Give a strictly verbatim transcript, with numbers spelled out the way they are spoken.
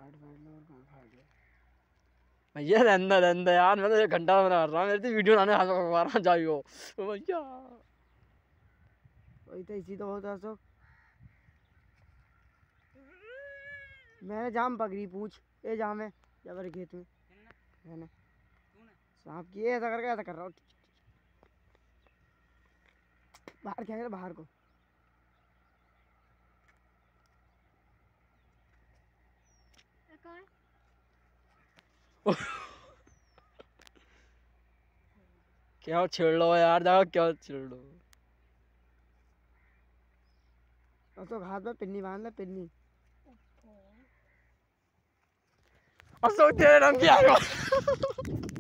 भैया रहंदा रहंदा यार, मैं तो एक घंटा बना रहा हूँ, मेरी तो वीडियो बनाने हाथ मारना चाहिए भैया। वही तो इसी तो होता सो। मैंने जाम पकड़ी पूछ ए जाम है जबर खेत में मैंने सांप की ऐसा करके ऐसा कर रहा हूँ बाहर क्या है बाहर को। क्या छेड़ लो यार, जाओ क्या छेड़ लो। और तो हाथ में पिन्नी बांध ले पिन्नी। और सोच तेरे नाम क्या